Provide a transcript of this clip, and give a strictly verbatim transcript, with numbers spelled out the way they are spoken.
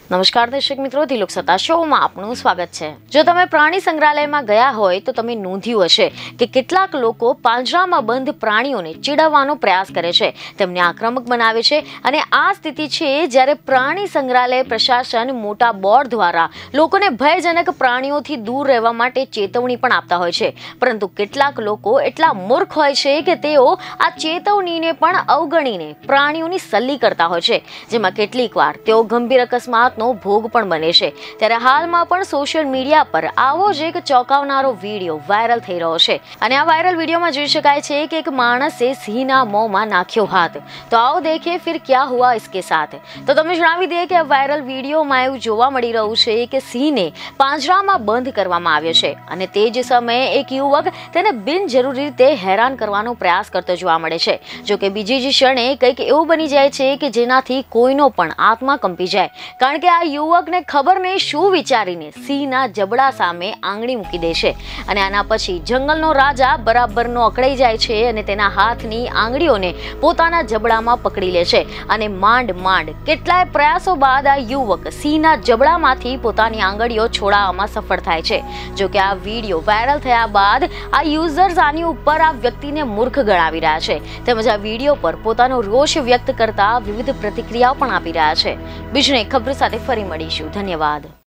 નમસ્કાર દર્શક મિત્રો, તિલોક સત્તા શોમાં આપનું સ્વાગત છે। જો તમે પ્રાણી સંગ્રહાલયમાં ગયા હોય તો તમે નોંધ્યું હશે કે કેટલાક લોકો પાંજરામાં બંધ પ્રાણીઓને ચીડવવાનો પ્રયાસ કરે છે, તેમને આક્રમક બનાવે છે અને આ સ્થિતિ છે જ્યારે પ્રાણી સંગ્રહાલય પ્રશાસન મોટા બોર્ડ દ્વારા લોકોને ભયજનક પ્રાણીઓથી દૂર રહેવા માટે ચેતવણી પણ આપતા હોય છે, પરંતુ કેટલાક લોકો એટલા મૂર્ખ હોય છે કે તેઓ આ ચેતવણીને પણ અવગણીને પ્રાણીઓની સલ્લી કરતા હોય છે, જેમાં કેટલીક વાર તેઓ ગંભીર અકસ્માત નો ભોગ પણ બને છે। ત્યારે હાલમાં પણ સોશિયલ મીડિયા પર આવો જ એક ચોંકાવનારો વિડીયો વાયરલ થઈ રહ્યો છે અને આ વાયરલ વિડીયોમાં જોઈ શકાય છે કે એક માણસે સિંહના મોંમાં નાખ્યો હાથ। તો આવો દેખીએ ફિર ક્યા હુઆ ઇસકે સાથ। તો તમને જણાવી દઈએ કે આ વાયરલ વિડીયોમાં એવું જોવા મળી રહ્યું છે કે સિંહને પાંજરામાં બંધ કરવામાં આવ્યો છે અને તે જ સમયે એક યુવક તેને બિનજરૂરી રીતે હેરાન કરવાનો પ્રયાસ કરતો જોવા મળે છે। જો કે બીજી જ ક્ષણે કંઈક એવું બની જાય છે કે જેનાથી કોઈનો પણ આત્મા કંપી જાય, કારણ કે આ યુવકને ખબર નહીં શું વિચારીને સિંહના જબડા સામે આંગળી મૂકી દે છે અને આના પછી જંગલનો રાજા બરાબરનો અકળાઈ જાય છે અને તેના હાથની આંગળીઓને પોતાના જબડામાં પકડી લે છે અને માંડ માંડ કેટલાય પ્રયાસો બાદ આ યુવક સિંહના જબડામાંથી પોતાની આંગળીઓ છોડાવવામાં સફળ થાય છે। જો કે આ વિડીયો વાયરલ થયા બાદ આ યુઝર્સ આની ઉપર આ વ્યક્તિને મૂર્ખ ગણાવી રહ્યા છે તેમજ આ વિડીયો પર પોતાનો રોષ વ્યક્ત કરતા વિવિધ પ્રતિક્રિયાઓ પણ આપી રહ્યા છે। બીજને ખબર સાથે ફરી મળીશું। ધન્યવાદ।